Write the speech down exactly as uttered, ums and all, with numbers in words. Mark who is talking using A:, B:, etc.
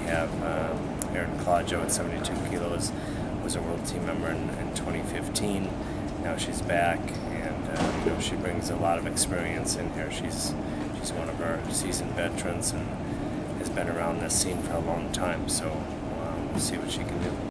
A: have um, SteinerOnClodgo at seventy-two kilos, was a world team member in, in twenty fifteen. Now she's back, and uh, you know, she brings a lot of experience in here. She's she's one of our seasoned veterans and has been around this scene for a long time. So um, we'll see what she can do.